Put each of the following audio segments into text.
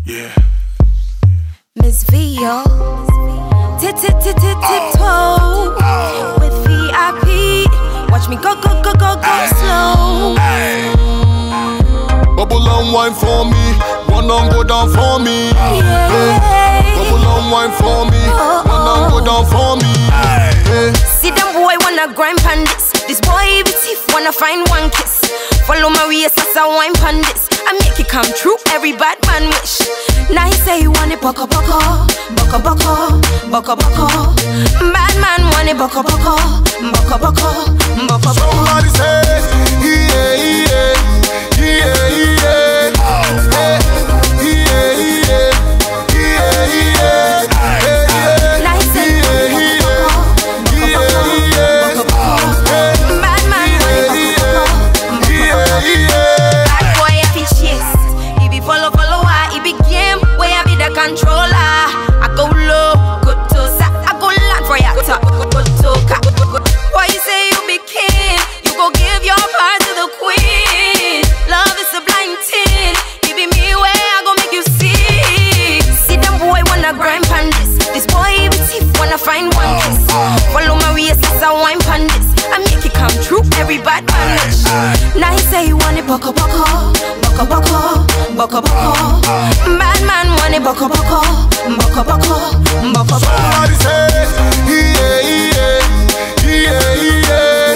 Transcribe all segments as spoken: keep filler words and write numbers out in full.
Yeah. Miss Vio, tip tip tip tip tiptoe with V I P. Watch me go go go go go slow. Bubble and wine for me, one and go down for me. Yeah. Hey. Bubble and wine for me, oh, oh. one and go down for me. Hey. See them boy wanna grind pan this. This boy be thief wanna find one kiss. Follow my waist as I wine pan this. I make it come true, every bad man wish. Now he say he want it boko boko, boko boko, boko boko. Bad man want it boko boko, boko boko, boko boko. Somebody say, yeah, yeah, yeah, yeah, yeah, yeah, yeah, yeah, yeah. Now he say he want it boko boko, boko boko. Bad man want it boko boko, boko boko. Bad boy happy chase, he be follow follow why he be game. Where I be the controller. I go low, good to sa. I go land for ya top, good to ka. Why you say you be king? You go give your part to the queen. Love is a blind thing. It be me where I go make you see. See them boy wanna grind pan this. This boy be thief wanna find one kiss. Follow my waist as I wine pan this. I make it come true, every bad man wish. Now he say he want it boko boko, boko boko, boko boko. Bad man want it boko boko, boko boko, boko boko. Somebody say, yeah, yeah, yeah, yeah, yeah,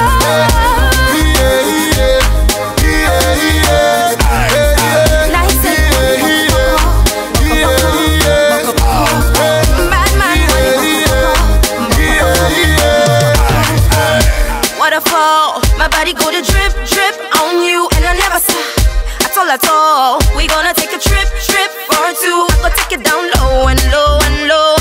yeah, yeah, yeah. Now he say boko boko, boko boko. Bad man want it boko boko. Waterfall, my body go to drip, drip on you, and I never stop. At all, at all, we gonna take a trip, trip or two. I go take it down low and low and low.